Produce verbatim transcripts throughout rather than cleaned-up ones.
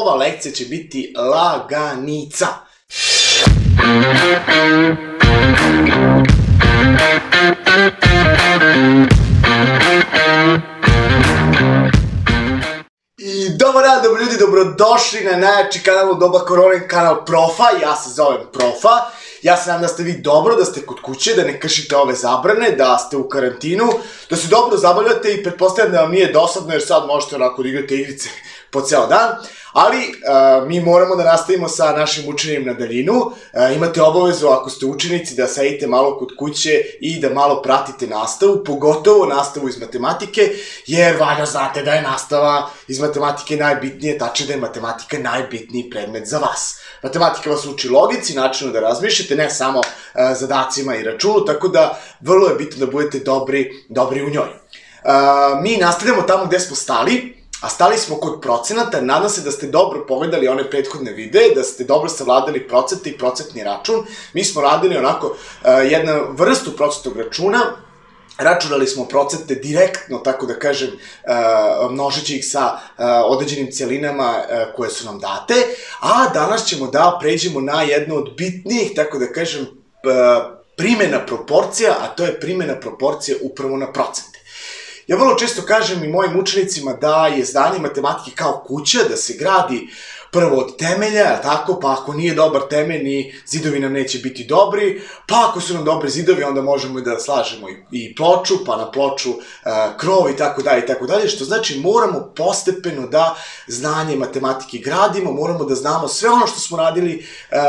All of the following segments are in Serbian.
ova lekcija će biti laganica. I dobar dan, dobro ljudi, dobrodošli na najjači kanal u doba korone, kanal Profa. Ja se zovem Profa. Ja se nadam da ste vi dobro, da ste kod kuće, da ne kršite ove zabrane, da ste u karantinu, da se dobro zabavljate i pretpostavljam da vam nije dosadno jer sad možete onako da igrate igrice po ceo dan. Ali mi moramo da nastavimo sa našim učenjem na daljinu. Imate obavezu ako ste učenici da sedite malo kod kuće i da malo pratite nastavu, pogotovo nastavu iz matematike, jer valjda znate da je nastava iz matematike najbitnije, tačnije da je matematika najbitniji predmet za vas. Matematika vas uči logici, načinu da razmišljate, ne samo zadacima i računu, tako da vrlo je bitno da budete dobri u njoj. Mi nastavljamo tamo gde smo stali. A stali smo kod procenata, nadam se da ste dobro pogledali one prethodne videe, da ste dobro savladali procente i procentni račun. Mi smo radili onako jednu vrstu procentnog računa, računali smo procente direktno, tako da kažem, množeći ih sa određenim celinama koje su nam date, a danas ćemo da pređemo na jednu od bitnijih, tako da kažem, primjena proporcija, a to je primjena proporcija upravo na procente. Ja vrlo često kažem i mojim učenicima da je znanje matematike kao kuća, da se gradi prvo od temelja, tako, pa ako nije dobar temelj, ni zidovi nam neće biti dobri, pa ako su nam dobri zidovi, onda možemo i da slažemo i ploču, pa na ploču krov i tako dalje i tako dalje, što znači moramo postepeno da znanje matematike gradimo, moramo da znamo sve ono što smo radili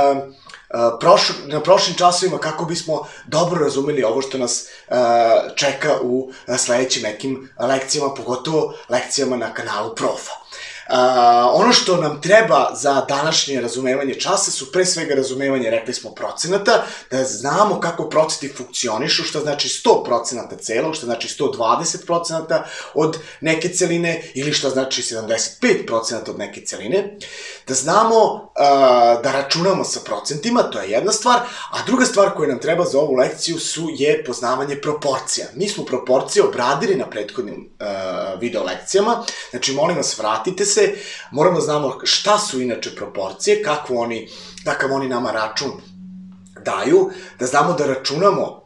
na prošlim časovima kako bismo dobro razumeli ovo što nas čeka u sledećim nekim lekcijama, pogotovo lekcijama na kanalu Profa. Ono što nam treba za današnje razumevanje časa su pre svega razumevanje, rekli smo, procenata, da znamo kako procenti funkcionišu, što znači sto procenata celog, što znači sto dvadeset procenata od neke celine ili što znači sedamdeset pet procenata od neke celine, da znamo da računamo sa procentima, to je jedna stvar, a druga stvar koja nam treba za ovu lekciju je poznavanje proporcija. Mi smo proporcije obradili na prethodnim video lekcijama, znači molim vas vratite se, moramo da znamo šta su inače proporcije, kakav oni nama račun daju, da znamo da računamo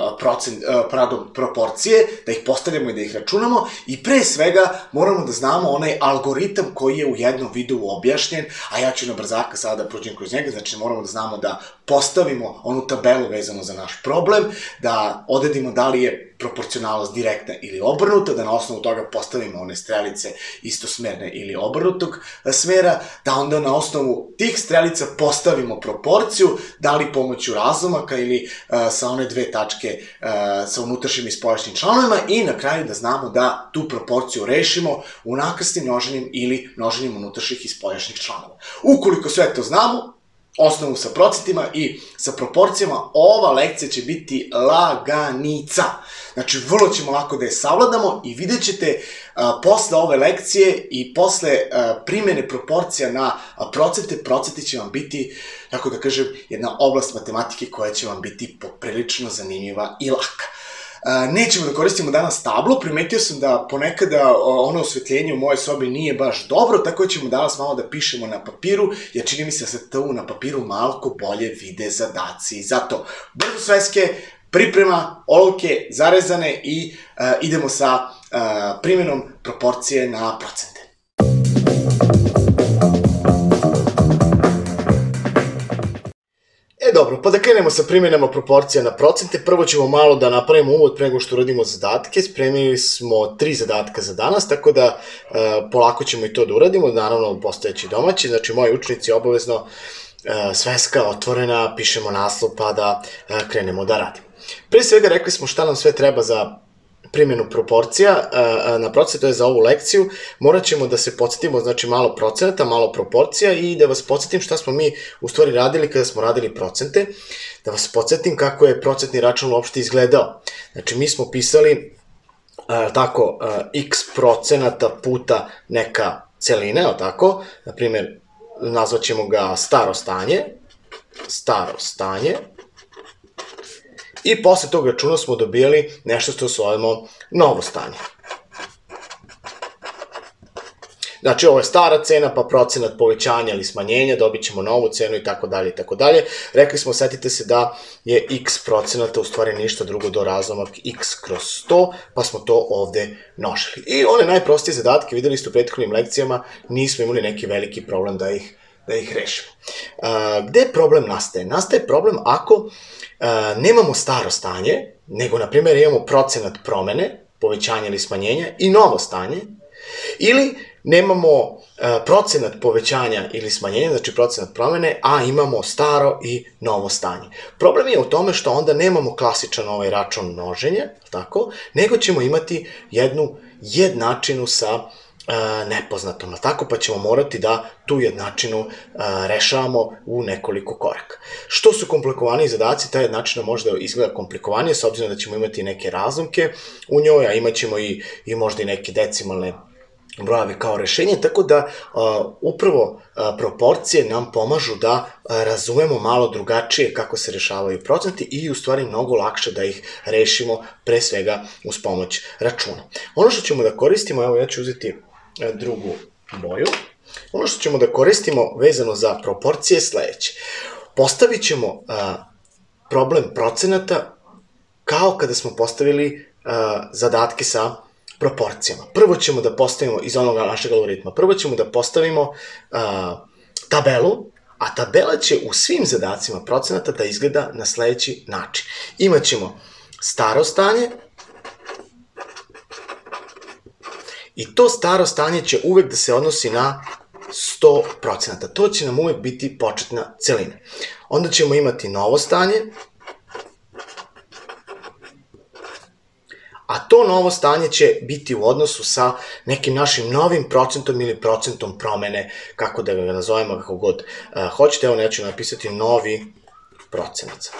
proporcije, da ih postavljamo i da ih računamo i pre svega moramo da znamo onaj algoritam koji je u jednom videu objašnjen, a ja ću na brzaka sada da prođem kroz njega, znači moramo da znamo da postavimo onu tabelu vezano za naš problem, da odredimo da li je proporcionalnost direktna ili obrnuta, da na osnovu toga postavimo one strelice istosmerne ili obrnutog smera, da onda na osnovu tih strelica postavimo proporciju, da li pomoću razlomaka ili sa one dve tačke sa unutrašnjim i spoljašnjim članovima i na kraju da znamo da tu proporciju rešimo unakrsnim množenjem ili množenjem unutrašnjih i spoljašnjih članova. Ukoliko sve to znamo, osnovu sa procentima i sa proporcijama, ova lekcija će biti laganica. Znači, vrlo ćemo lako da je savladamo i vidjet ćete posle ove lekcije i posle primjene proporcija na procente, procenti će vam biti, tako da kažem, jedna oblast matematike koja će vam biti poprilično zanimljiva i laka. Nećemo da koristimo danas tablu, primetio sam da ponekada ono osvetljenje u mojoj sobi nije baš dobro, tako da ćemo danas malo da pišemo na papiru, jer čini mi se da se tu na papiru malko bolje vide zadaci. Zato, brzo sveske, priprema, olovke zarezane i idemo sa primjenom proporcije na procente. E dobro, pa da krenemo sa primjenama proporcija na procente, prvo ćemo malo da napravimo uvod pre nego što uradimo zadatke, spremili smo tri zadatka za danas, tako da polako ćemo i to da uradimo, naravno postojeći domaći, znači moji učenici obavezno sveska otvorena, pišemo naslov pa da krenemo da radimo. Pre svega rekli smo šta nam sve treba za primjenu proporcija na procente, to je za ovu lekciju, morat ćemo da se podsjetimo, znači malo procenata, malo proporcija i da vas podsjetim šta smo mi u stvari radili kada smo radili procente, da vas podsjetim kako je procentni račun uopšte izgledao. Znači mi smo pisali tako x procenata puta neka celina, tako, na primjer nazvat ćemo ga staro stanje, staro stanje, i posle tog računa smo dobijali nešto što zovemo novo stanje. Znači, ovo je stara cena, pa procenat povećanja ili smanjenja, dobit ćemo novu cenu i tako dalje i tako dalje. Rekli smo, setite se da je x procenata u stvari ništa drugo do razlomak x kroz sto, pa smo to ovde množili. I one najprostije zadatke, videli ste u prethodnim lekcijama, nismo imali neki veliki problem da ih, da ih rešimo. Gde problem nastaje? Nastaje problem ako nemamo staro stanje, nego, na primjer, imamo procenat promene, povećanja ili smanjenja i novo stanje, ili nemamo procenat povećanja ili smanjenja, znači procenat promene, a imamo staro i novo stanje. Problem je u tome što onda nemamo klasičan ovaj račun množenja, tako, nego ćemo imati jednu jednačinu sa nepoznatom, tako, pa ćemo morati da tu jednačinu rešavamo u nekoliko koraka. Što su komplikovaniji zadaci, ta jednačina može da izgleda komplikovanije, s obzirom da ćemo imati neke razlomke u njoj, a imat ćemo i, i možda i neke decimalne brojeve kao rešenje, tako da upravo proporcije nam pomažu da razumemo malo drugačije kako se rešavaju procenti i u stvari mnogo lakše da ih rešimo, pre svega uz pomoć računa. Ono što ćemo da koristimo, evo ja ću uzeti drugu boju, ono što ćemo da koristimo vezano za proporcije je sledeće. Postavit ćemo problem procenata kao kada smo postavili zadatke sa proporcijama. Prvo ćemo da postavimo iz onoga našeg algoritma, prvo ćemo da postavimo tabelu, a tabela će u svim zadacima procenata da izgleda na sledeći način. Imaćemo staro stanje, i to staro stanje će uvek da se odnosi na sto procenata. To će nam uvek biti početna celina. Onda ćemo imati novo stanje, a to novo stanje će biti u odnosu sa nekim našim novim procentom ili procentom promene, kako da ga nazovemo, kako god hoćete. Evo, ja ću napisati novi procenat.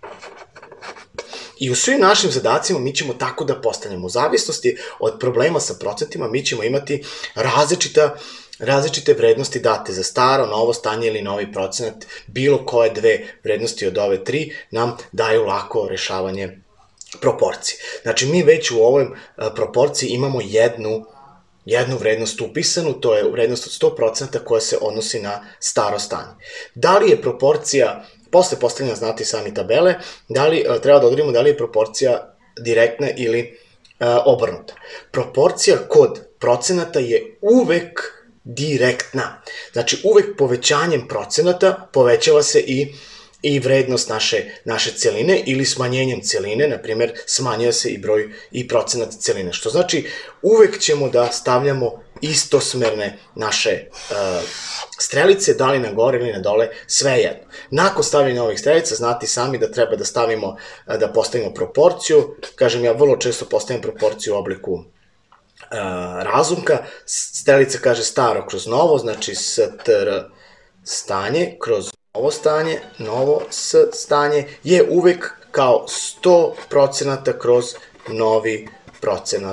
I u svim našim zadacima mi ćemo tako da postavljamo. U zavisnosti od problema sa procentima mi ćemo imati različita, različite vrednosti date za staro, novo stanje ili novi procenat. Bilo koje dve vrednosti od ove tri nam daju lako rešavanje proporcije. Znači, mi već u ovoj proporciji imamo jednu, jednu vrednost upisanu, to je vrednost od sto procenata koja se odnosi na staro stanje. Da li je proporcija, posle postavljanja znate sami tabele, da li treba da odredimo da li je proporcija direktna ili obrnuta. Proporcija kod procenata je uvek direktna. Znači, uvek povećanjem procenata povećava se i i vrednost naše, naše celine ili smanjenjem celine, na primjer, smanjuje se i broj i procenat celine, što znači uvek ćemo da stavljamo istosmerne naše uh, strelice, da li na gore ili na dole, sve jedno. Nakon stavljanja ovih strelica, znate sami da treba da stavimo, da postavimo proporciju, kažem ja vrlo često postavim proporciju u obliku uh, razumka, strelica kaže staro kroz novo, znači str stanje kroz novo stanje, novo s stanje je uvek kao sto procenata kroz novi procenat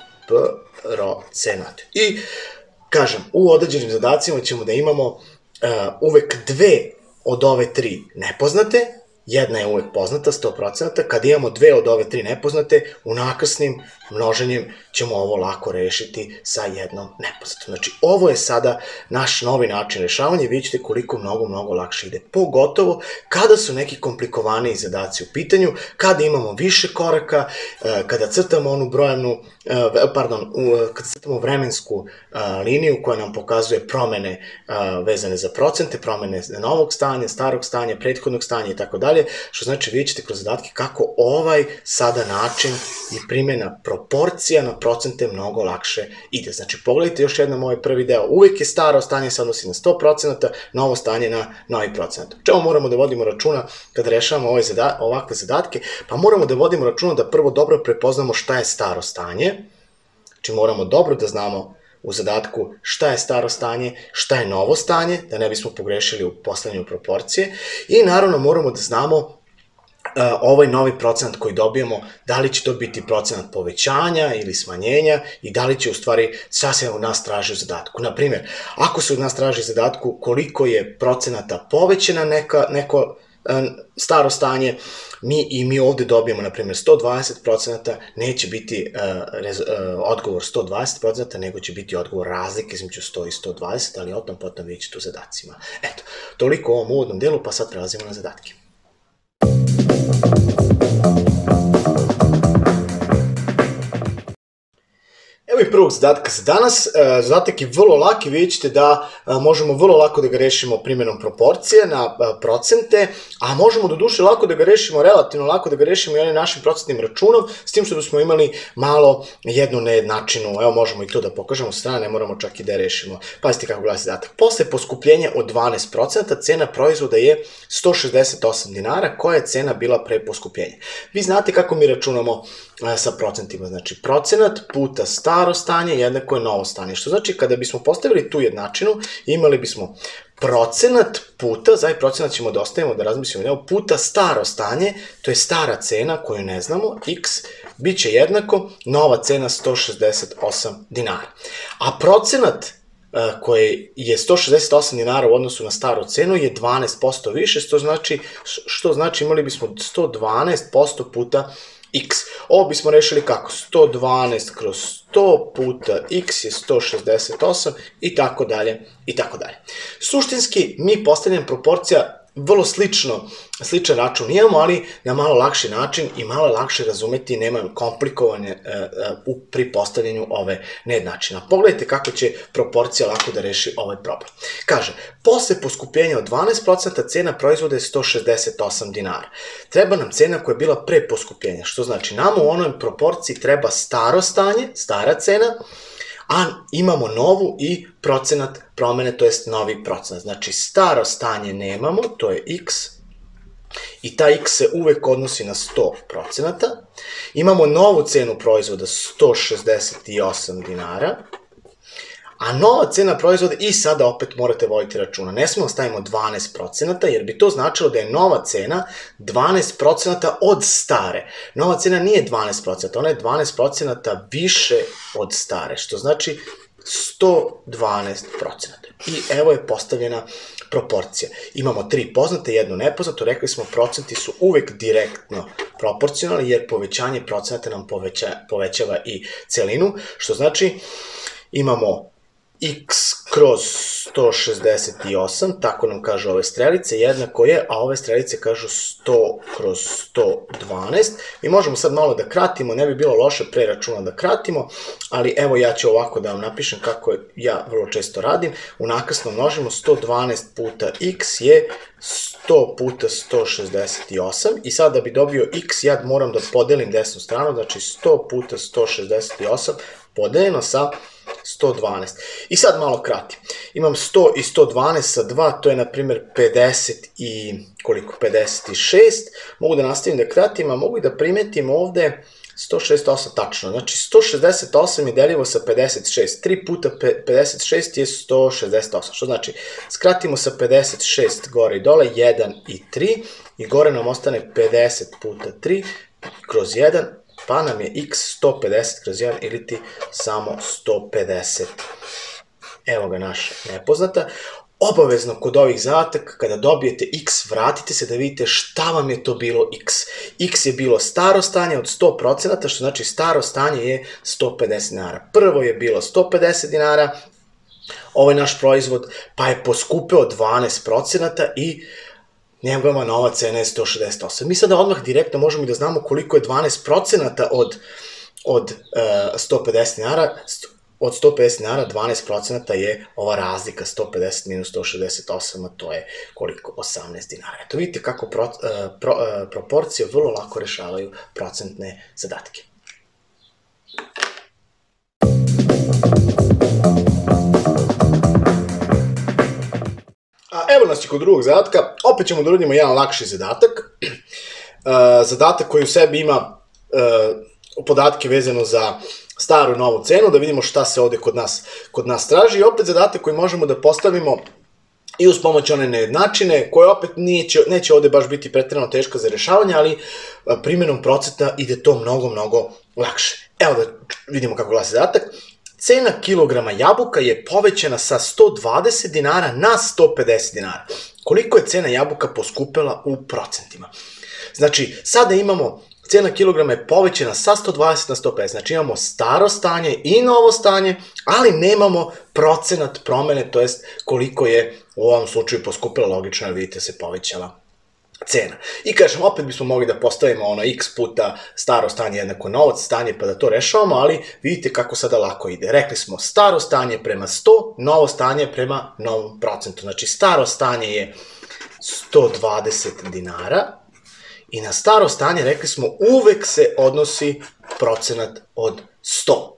procenat. I, kažem, u određenim zadacima ćemo da imamo uh, uvek dve od ove tri nepoznate, jedna je uvek poznata, sto procenata, kad imamo dve od ove tri nepoznate, unakrsnim množenjem ćemo ovo lako rešiti sa jednom nepoznatom. Znači, ovo je sada naš novi način rešavanja i vidite koliko mnogo, mnogo lakše ide. Pogotovo kada su neki komplikovaniji zadaci u pitanju, kada imamo više koraka, kada crtamo onu brojevnu, pardon, kada crtamo vremensku liniju koja nam pokazuje promene vezane za procente, promene novog stanja, starog stanja, prethodnog stanja i tako dalje, što znači vidjet ćete kroz zadatke kako ovaj sada način i primjena proporcija na procente mnogo lakše ide. Znači, pogledajte još jednom ovaj prvi deo. Uvijek je staro stanje se odnosi na sto procenata, novo stanje na novi procenat. Čemu moramo da vodimo računa kada rešavamo ove zada, ovakve zadatke? Pa moramo da vodimo računa da prvo dobro prepoznamo šta je staro stanje. Znači, moramo dobro da znamo u zadatku šta je staro stanje, šta je novo stanje, da ne bismo pogrešili u postavljanju proporcije. I naravno moramo da znamo ovaj novi procenat koji dobijemo, da li će to biti procenat povećanja ili smanjenja i da li će u stvari šta se od nas traži u zadatku. Naprimjer, ako se od nas traži u zadatku koliko je procenata povećana neka, neko, staro stanje, mi i mi ovde dobijemo, na primjer, sto dvadeset procenata, neće biti odgovor sto dvadeset procenata, nego će biti odgovor razlike između sto i sto dvadeset, ali o tom potom vidjet ćete u zadacima. Eto, toliko u ovom uvodnom delu, pa sad prelazimo na zadatke. Evo i prvog zadatka za danas. Zadatak je vrlo lak i vidjet ćete da možemo vrlo lako da ga rešimo primjenom proporcije na procente, a možemo do duše lako da ga rešimo, relativno lako da ga rešimo i onim našim procentnim računom, s tim što smo imali malo jednu nejednačinu. Evo možemo i to da pokažemo sa strane, ne moramo čak i da rešimo. Pazite kako glasi zadatak. Posle poskupljenja od dvanaest procenata cena proizvoda je sto šezdeset osam dinara, koja je cena bila pre poskupljenja. Vi znate kako mi računamo sa procentima, znači procenat puta staro stanje jednako je novo stanje, što znači kada bismo postavili tu jednačinu, imali bismo procenat puta, za i procenat ćemo da ostavimo da razmislimo njemu, puta staro stanje, to je stara cena koju ne znamo, x, bit će jednako nova cena sto šezdeset osam dinara. A procenat koje je sto šezdeset osam dinara u odnosu na staru cenu je dvanaest posto više, što znači, što znači imali bismo sto dvanaest posto puta x. Ovo bismo rešili kako? sto dvanaest kroz sto puta x je sto šezdeset osam i tako dalje i tako dalje. Suštinski mi postavljamo proporcija vrlo slično, sličan račun imamo, ali na malo lakši način i malo lakše razumeti, nema komplikovanje pri postavljanju ove nejednačine. Pogledajte kako će proporcija lako da reši ovaj problem. Kaže, posle poskupljenja od dvanaest procenata cena proizvoda je sto šezdeset osam dinara. Treba nam cena koja je bila pre poskupljenja, što znači nama u onoj proporciji treba staro stanje, stara cena, a imamo novu i procenat promene, to jest novi procenat. Znači, staro stanje nemamo, to je x, i ta x se uvek odnosi na sto procenata. Imamo novu cenu proizvoda, sto šezdeset osam dinara, a nova cena proizvoda, i sada opet morate voditi računa, ne smemo stavimo dvanaest procenata, jer bi to značilo da je nova cena dvanaest procenata od stare. Nova cena nije dvanaest procenata, ona je dvanaest procenata više od stare, što znači sto dvanaest procenata. I evo je postavljena proporcija. Imamo tri poznate, jedno nepoznato, rekli smo procenti su uvek direktno proporcionalni, jer povećanje procenata nam povećava i celinu, što znači imamo x kroz sto šezdeset osam, tako nam kažu ove strelice, jednako je, a ove strelice kažu sto kroz sto dvanaest. Mi možemo sad malo da kratimo, ne bi bilo loše pre računa da kratimo, ali evo ja ću ovako da vam napišem kako ja vrlo često radim. U nakrsno množimo sto dvanaest puta x je sto puta sto šezdeset osam i sad da bi dobio x ja moram da podelim desnu stranu, znači sto puta sto šezdeset osam podeljeno sa sto dvanaest. I sad malo kratim. Imam sto i sto dvanaest sa dva, to je na primjer pedeset i koliko? pedeset šest. Mogu da nastavim da kratim, a mogu i da primetim ovde sto šezdeset osam tačno. Znači sto šezdeset osam je deljivo sa pedeset šest. tri puta pedeset šest je sto šezdeset osam. Što znači, skratimo sa pedeset šest gore i dole, jedan i tri. I gore nam ostane pedeset puta tri kroz jedan. Pa nam je x sto pedeset kroz jedan ili ti samo sto pedeset. Evo ga naša nepoznata. Obavezno kod ovih zadataka, kada dobijete x, vratite se da vidite šta vam je to bilo x. X je bilo staro stanje od sto procenata, što znači staro stanje je sto pedeset dinara. Prvo je bilo sto pedeset dinara, ovaj naš proizvod, pa je poskupeo dvanaest procenata i njegova nova cena je sto šezdeset osam. Mi sada odmah direktno možemo i da znamo koliko je dvanaest procenata od sto pedeset dinara. Od sto pedeset dinara dvanaest procenata je ova razlika, sto pedeset minus sto šezdeset osam, a to je koliko? osamnaest dinara. Eto vidite kako proporcije vrlo lako rešavaju procentne zadatke. Evo nas i kod drugog zadatka, opet ćemo da uradimo jedan lakši zadatak, zadatak koji u sebi ima podatke vezano za staru i novu cenu, da vidimo šta se ovde kod nas traži i opet zadatak koji možemo da postavimo i uz pomoć one nejednačine, koje opet neće ovde baš biti pretjerano teška za rešavanje, ali primjenom procenta ide to mnogo, mnogo lakše. Evo da vidimo kako glasi zadatak. Cena kilograma jabuka je povećana sa sto dvadeset dinara na sto pedeset dinara. koliko je cena jabuka poskupela u procentima. Znači, sada imamo, cena kilograma je povećana sa sto dvadeset na sto pedeset, znači imamo staro stanje i novo stanje, ali nemamo procenat promene, to jest koliko je u ovom slučaju poskupila, logično, jer vidite se povećala cena. I kažem, opet bismo mogli da postavimo ono x puta staro stanje jednako novo stanje pa da to rešavamo, ali vidite kako sada lako ide. Rekli smo staro stanje prema sto, novo stanje prema novom procentu. Znači staro stanje je sto dvadeset dinara i na staro stanje rekli smo uvek se odnosi procenat od sto.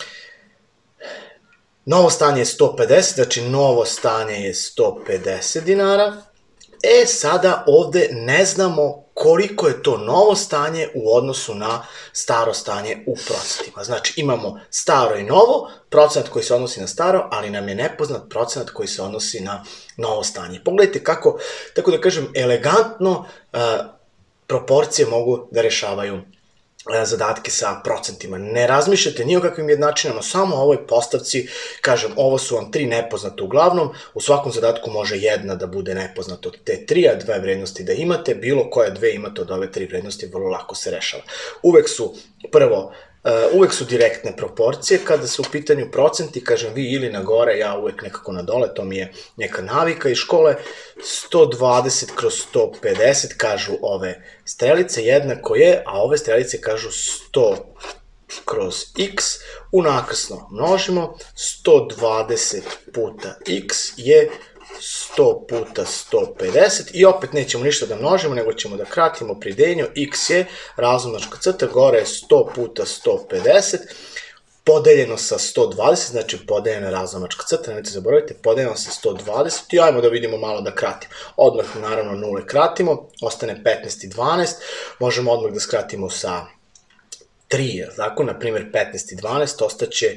Novo stanje je sto pedeset, znači novo stanje je sto pedeset dinara. E, sada ovde ne znamo koliko je to novo stanje u odnosu na staro stanje u procentima. Znači, imamo staro i novo, procenat koji se odnosi na staro, ali nam je nepoznat procenat koji se odnosi na novo stanje. Pogledajte kako, tako da kažem, elegantno proporcije mogu da rešavaju zadatke sa procentima. Ne razmišljate ni o kakvim jednačinama, samo o ovoj postavci, kažem, ovo su vam tri nepoznate uglavnom, u svakom zadatku može jedna da bude nepoznata od te tri, a dve vrednosti da imate, bilo koja dve imate od ove tri vrednosti, vrlo lako se rešava. Uvek su, prvo, uvek su direktne proporcije, kada su u pitanju procenti, kažem vi ili na gore, ja uvek nekako na dole, to mi je neka navika iz škole, sto dvadeset kroz sto pedeset kažu ove strelice, jednako je, a ove strelice kažu sto kroz x, unakrsno množimo, sto dvadeset puta x je sto puta sto pedeset i opet nećemo ništa da množimo, nego ćemo da kratimo pridenju, x je razlomačka crta, gore je sto puta sto pedeset, podeljeno sa sto dvadeset, znači podeljena razlomačka crta, nemojte zaboraviti, podeljeno sa sto dvadeset i ajmo da vidimo malo da kratimo. Odmah naravno nule kratimo, ostane petnaest i dvanaest, možemo odmah da skratimo sa tri, tako, na primjer petnaest i dvanaest, ostaće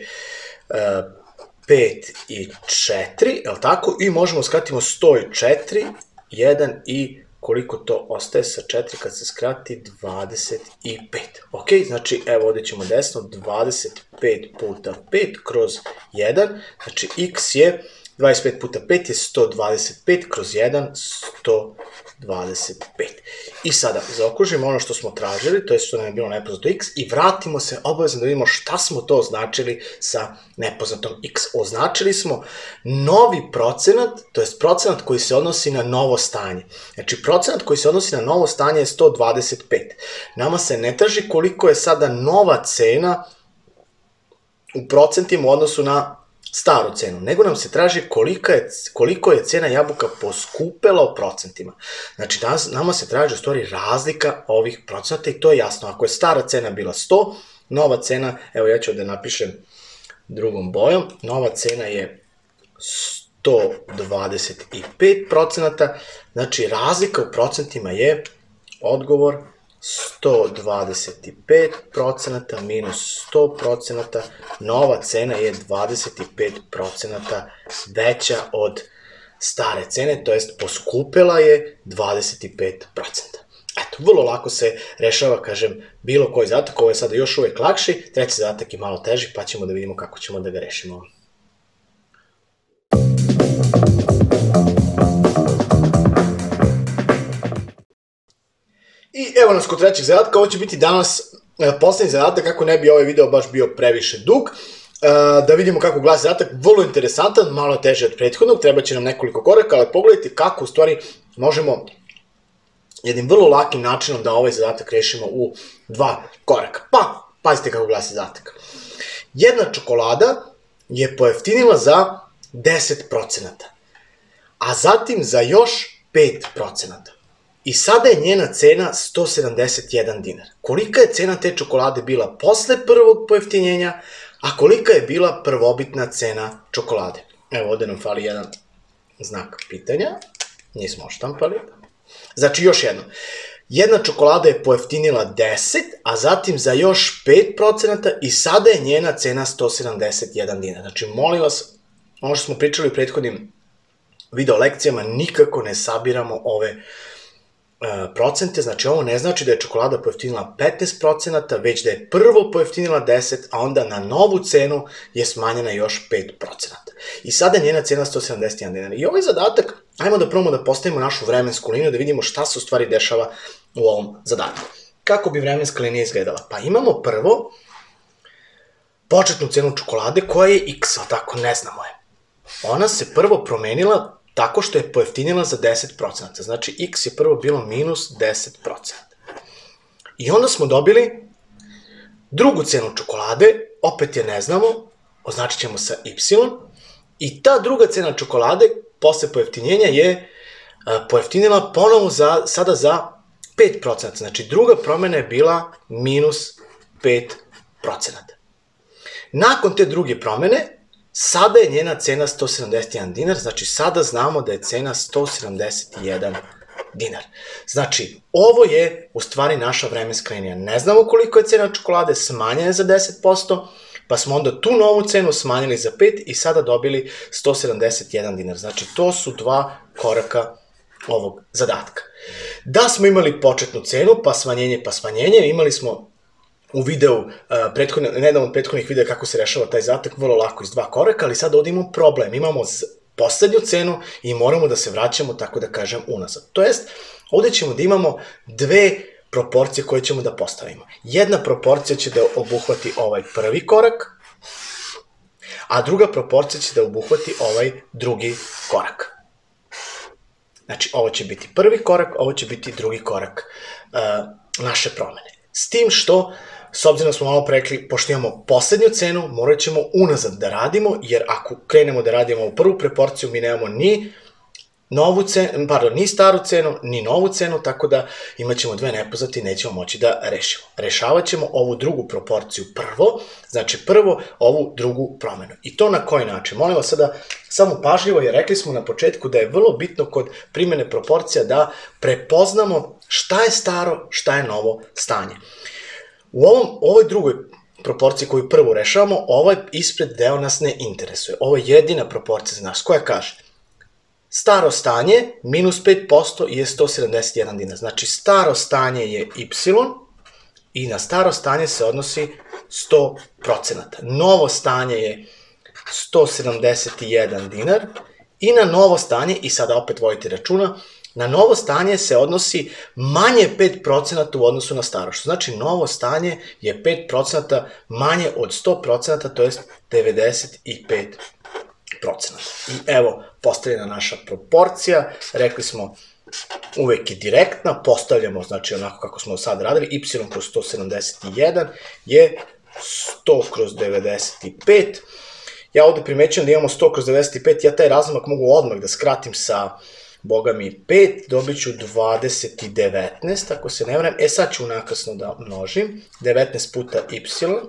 pet i četiri, je li tako? I možemo skratimo sto i četiri, jedan i koliko to ostaje sa četiri kad se skrati dvadeset pet. Ok, znači evo ovdje ćemo desno, dvadeset pet puta pet kroz jedan, znači x je, dvadeset pet puta pet je sto dvadeset pet kroz jedan, sto dvadeset pet. I sada zaokružimo ono što smo tražili, to je što nam je bilo nepoznato x, i vratimo se obavezno da vidimo šta smo to označili sa nepoznatom x. Označili smo novi procenat, to je procenat koji se odnosi na novo stanje. Znači procenat koji se odnosi na novo stanje je sto dvadeset pet. Nama se ne traži koliko je sada nova cena u procentima u odnosu na staru cenu, nego nam se traži koliko je cena jabuka poskupela u procentima. Znači, nama se traži u stvari razlika ovih procenata i to je jasno. Ako je stara cena bila sto, nova cena, evo ja ću da napišem drugom bojom, nova cena je sto dvadeset pet procenata, znači razlika u procentima je odgovor sto dvadeset pet procenata minus sto procenata, nova cena je dvadeset pet procenata veća od stare cene, to jest poskupela je dvadeset pet procenata. Eto, vrlo lako se rešava, kažem, bilo koji zadatak, ovo je sada još uvek lakši, treći zadatak je malo teži, pa ćemo da vidimo kako ćemo da ga rešimo. I evo nas kod trećeg zadatka, ovo će biti danas poslednji zadatak, kako ne bi ovaj video baš bio previše dug. Da vidimo kako glasi zadatak, vrlo interesantan, malo teže od prethodnog, treba će nam nekoliko koraka, ali pogledajte kako u stvari možemo jednim vrlo lakim načinom da ovaj zadatak rešimo u dva koraka. Pa, pazite kako glasi zadatak. Jedna čokolada je pojeftinila za deset procenata, a zatim za još pet procenata. I sada je njena cena sto sedamdeset jedan dinar. Kolika je cena te čokolade bila posle prvog pojeftinjenja, a kolika je bila prvobitna cena čokolade? Evo, ovde nam fali jedan znak pitanja. Nismo oštampali. Znači, još jedno. Jedna čokolada je pojeftinila deset, a zatim za još pet procenata i sada je njena cena sto sedamdeset jedan dinar. Znači, molim vas, ono što smo pričali u prethodnim video lekcijama, nikako ne sabiramo ove procente, znači ovo ne znači da je čokolada pojeftinila petnaest procenata, već da je prvo pojeftinila deset, a onda na novu cenu je smanjena još pet procenata. I sada je njena cena sto sedamdeset jedan dinar. I ovaj zadatak, ajmo da probamo da postavimo našu vremensku liniju, da vidimo šta se u stvari dešava u ovom zadatku. Kako bi vremenska linija izgledala? Pa imamo prvo početnu cenu čokolade koja je x, ali tako ne znamo je. Ona se prvo promenila tako što je pojeftinila za deset procenata. Znači, x je prvo bilo minus deset procenata. I onda smo dobili drugu cenu čokolade, opet je ne znamo, označit ćemo sa y, i ta druga cena čokolade, posle pojeftinjenja, je pojeftinila ponovo za, sada za pet procenata. Znači, druga promena je bila minus pet procenata. Nakon te druge promene, sada je njena cena sto sedamdeset jedan dinar, znači sada znamo da je cena sto sedamdeset jedan dinar. Znači, ovo je u stvari naša vremenska linija. Ne znamo koliko je cena čokolade, smanjena je za deset posto, pa smo onda tu novu cenu smanjili za pet i sada dobili sto sedamdeset jedan dinar. Znači, to su dva koraka ovog zadatka. Da smo imali početnu cenu, pa smanjenje, pa smanjenje, imali smo u videu, nedavno od prethodnih videa kako se rešava taj zadatak, vrlo lako iz dva koraka, ali sad ovdje imamo problem. Imamo poslednju cenu i moramo da se vraćamo, tako da kažem, unazad. To jest, ovdje ćemo da imamo dve proporcije koje ćemo da postavimo. Jedna proporcija će da obuhvati ovaj prvi korak, a druga proporcija će da obuhvati ovaj drugi korak. Znači, ovo će biti prvi korak, ovo će biti drugi korak naše promene. S tim što, s obzirom da smo malo rekli, pošto imamo poslednju cenu, morat ćemo unazad da radimo, jer ako krenemo da radimo u prvu proporciju, mi nemamo ni novu cenu, pardon, ni staru cenu, ni novu cenu, tako da imat ćemo dve nepoznate i nećemo moći da rešimo. Rešavat ćemo ovu drugu proporciju prvo, znači prvo ovu drugu promenu. I to na koji način? Molim vas sada samo pažljivo, jer rekli smo na početku da je vrlo bitno kod primene proporcija da prepoznamo šta je staro, šta je novo stanje. U ovom, ovoj drugoj proporciji koju prvo rešavamo, ovaj ispred deo nas ne interesuje. Ovo je jedina proporcija za nas koja kaže staro stanje minus pet posto je sto sedamdeset jedan dinar. Znači, staro stanje je y i na staro stanje se odnosi sto procenata. Novo stanje je sto sedamdeset jedan dinar i na novo stanje, i sada opet vodite računa, na novo stanje se odnosi manje pet procenata u odnosu na staro. Što znači, novo stanje je pet procenata manje od sto procenata, to je devedeset pet procenata. I evo, postavljena naša proporcija, rekli smo, uvek je direktna, postavljamo, znači onako kako smo sad radili, y kroz sto sedamdeset jedan je sto kroz devedeset pet. Ja ovde primećujem da imamo sto kroz devedeset pet, ja taj razlomak mogu odmah da skratim sa, boga mi, pet, dobit ću dvadeset devetnaest, ako se ne varam. E sad ću nakasno da množim, devetnaest puta y,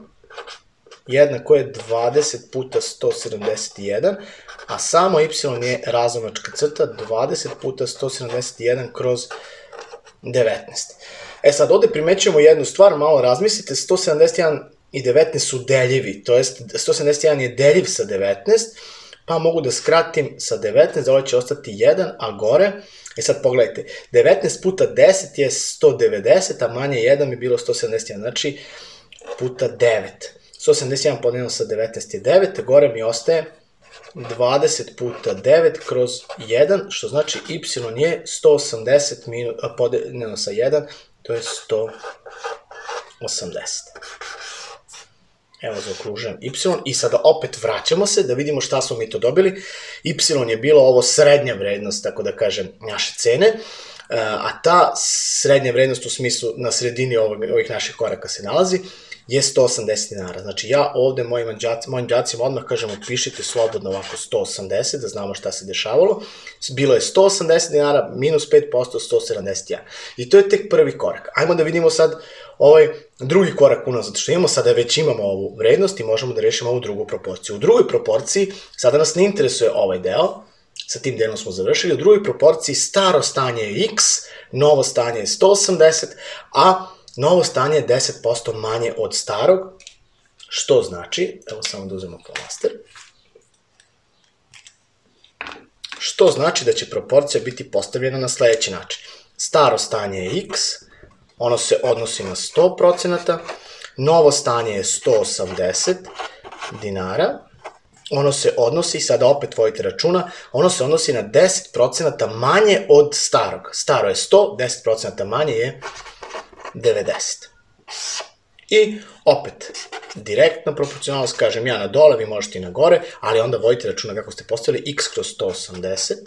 jednako je dvadeset puta sto sedamdeset jedan, a samo y je razlomačka crta, dvadeset puta sto sedamdeset jedan kroz devetnaest. E sad, ovde primećujemo jednu stvar, malo razmislite, sto sedamdeset jedan i devetnaest su deljivi, to jest sto sedamdeset jedan je deljiv sa devetnaest, pa mogu da skratim sa devetnaest, da ovo će ostati jedan, a gore, e sad pogledajte, devetnaest puta deset je sto devedeset, a manje jedan bi bilo sto sedamdeset jedan, znači puta devet. sto sedamdeset jedan podeljeno sa devetnaest je devet, gore mi ostaje dvadeset puta devet kroz jedan, što znači y je sto osamdeset podeljeno sa jedan, to je sto osamdeset. Evo, zaokružujem y i sada opet vraćamo se da vidimo šta smo mi to dobili. Y je bilo ovo srednja vrednost, tako da kažem, naše cene, a ta srednja vrednost u smislu na sredini ovih naših koraka se nalazi, je sto osamdeset dinara. Znači, ja ovde mojim đacima odmah kažem, upišite slobodno ovako sto osamdeset, da znamo šta se dešavalo. Bilo je sto osamdeset dinara, minus pet posto, sto sedamdeset jedan. I to je tek prvi korak. Ajmo da vidimo sad ovaj drugi korak unazad, što imamo, sada već imamo ovu vrednost i možemo da rešimo ovu drugu proporciju. U drugoj proporciji, sada nas ne interesuje ovaj deo, sa tim delom smo završili, u drugoj proporciji staro stanje je x, novo stanje je sto osamdeset, a novo stanje je deset posto manje od starog, što znači, evo samo da uzmemo flomaster, što znači da će proporcija biti postavljena na sledeći način. staro stanje je x, ono se odnosi na sto procenata, novo stanje je sto osamdeset dinara, ono se odnosi, sada opet vodite računa, ono se odnosi na deset procenata manje od starog. Staro je sto, deset procenata manje je devedeset. I opet, direktna proporcionalnost, kažem ja na dole, vi možete i na gore, ali onda vodite računa kako ste postavili, x kroz sto osamdeset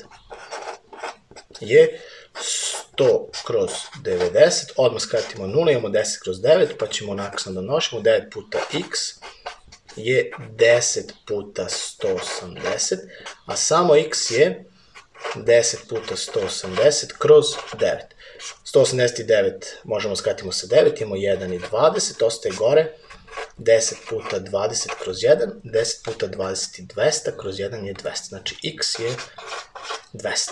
je sto kroz devedeset, odmah skratimo nula, imamo deset kroz devet, pa ćemo naknadno da množimo, devet puta x je deset puta sto osamdeset, a samo x je deset puta sto osamdeset kroz devet. sto osamdeset devet možemo skratimo sa devet, imamo jedan i dvadeset, ostaje gore, deset puta dvadeset kroz jedan, deset puta dvadeset je dvesta, kroz jedan je dvesta, znači x je dvesta.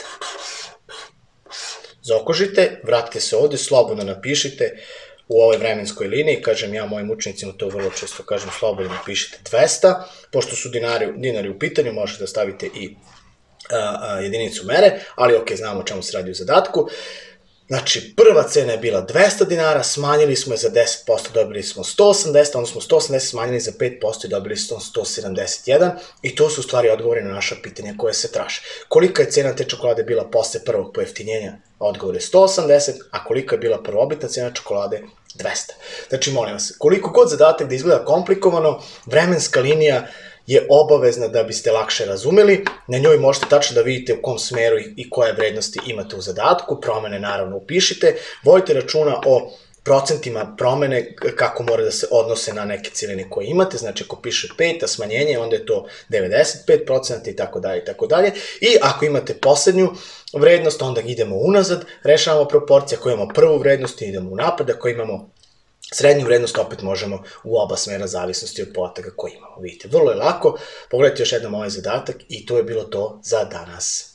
Zaokružite, vratite se ovde, slobodno napišite u ovoj vremenskoj liniji, kažem ja mojim učenicima to vrlo često kažem, slobodno napišite dvesta, pošto su dinari, dinari u pitanju, možete da stavite i a, a, jedinicu mere, ali ok, znamo o čemu se radi u zadatku. Znači, prva cena je bila dvesta dinara, smanjili smo je za deset posto, dobili smo sto osamdeset, onda smo sto osamdeset smanjili za pet posto i dobili smo sto sedamdeset jedan i to su u stvari odgovori na naša pitanja koje se traže. Kolika je cena te čokolade bila posle prvog pojeftinjenja? Odgovor je sto osamdeset, a kolika je bila prvobitna cena čokolade? dvesta. Znači, molim vas, koliko god zadatak da izgleda komplikovano, vremenska linija je obavezna da biste lakše razumeli. Na njoj možete tačno da vidite u kom smeru i koje vrednosti imate u zadatku. Promene naravno upišite. Vodite računa o procentima promene kako mora da se odnose na neke cijeline koje imate. Znači ako piše pet, a smanjenje, onda je to devedeset pet procenata i tako dalje i tako dalje. I ako imate poslednju vrednost, onda idemo unazad, rešavamo proporcije. Ako imamo prvu vrednost, idemo unapred. Ako imamo srednju vrednost, opet možemo u oba smera zavisnosti od podataka koje imamo. Vidite, vrlo je lako. Pogledajte još jednom ovaj zadatak i to je bilo to za danas.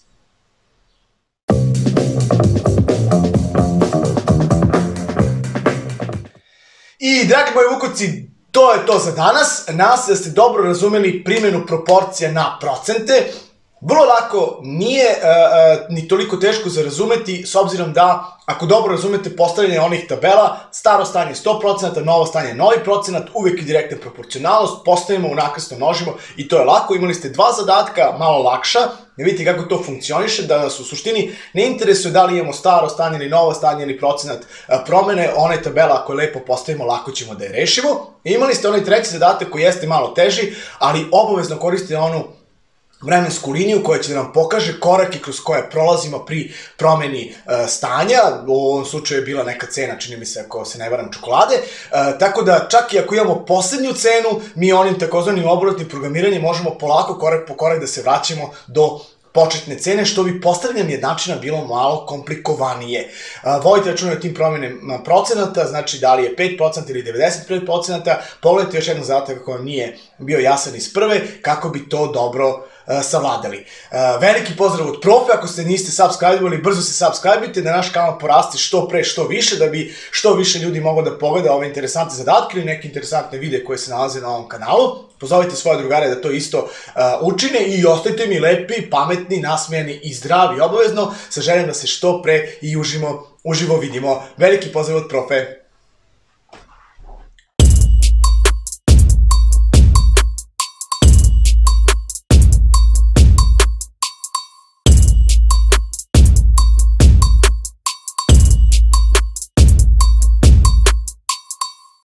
I, dragi moji vukoci, to je to za danas. Nadam se da ste dobro razumeli primjenu proporcija na procente. Vrlo lako, nije uh, uh, ni toliko teško za razumeti, s obzirom da, ako dobro razumete postavljanje onih tabela, staro stanje sto procenata, novo stanje novi procenat, uvijek je direktna proporcionalnost, postavimo, unakrsno množimo i to je lako. Imali ste dva zadatka, malo lakša, ne vidite kako to funkcioniše, da nas u suštini ne interesuje da li imamo staro stanje ili novo stanje ili procenat promene, onaj tabela ako je lepo postavimo, lako ćemo da je rešimo. I imali ste onaj treći zadatak koji jeste malo teži, ali obavezno koristite onu vremensku liniju koja će da nam pokaže korake kroz koje prolazimo pri promeni e, stanja. U ovom slučaju je bila neka cena, čini mi se, ako se ne varam, čokolade. E, tako da čak i ako imamo poslednju cenu, mi onim takozvanim obratnim programiranjem možemo polako, korak po korak da se vraćamo do početne cene, što bi postavljanjem jednačina bilo malo komplikovanije. Vodite računa o tim promenama procenata, znači da li je pet procenata ili devedeset pet procenata, pogledajte još jedan zadatak kako vam nije bio jasan iz prve, kako bi to dobro savladali. Veliki pozdrav od profe, ako ste niste subscribe-ovali, brzo se subscribe-ite, da naš kanal porasti što pre, što više, da bi što više ljudi moglo da pogleda ove interesantne zadatke ili neke interesantne videe koje se nalaze na ovom kanalu. Pozovite svoje drugare da to isto učine i ostajte mi lepi, pametni, nasmejani i zdravi obavezno, sa željom da se što pre i uživo vidimo. Veliki pozdrav od profe.